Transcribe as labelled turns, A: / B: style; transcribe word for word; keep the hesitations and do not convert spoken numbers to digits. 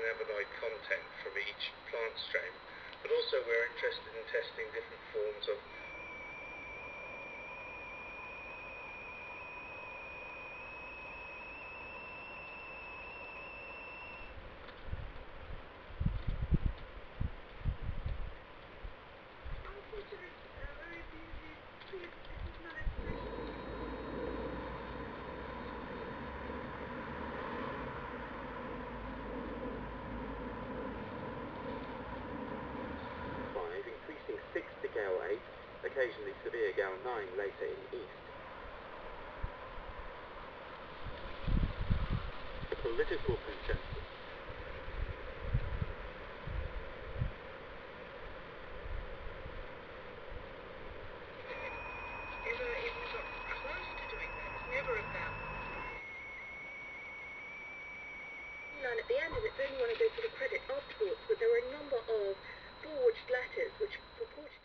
A: cannabinoid content from each plant strain, but also we're interested in testing different forms of
B: increasing six to Gale eight, occasionally severe Gale nine later in east. The political consensus.
A: Never even got close to doing that. It's never about
C: Line at the end, and it's only when I go for the credit afterwards that there are a number of forged letters which purported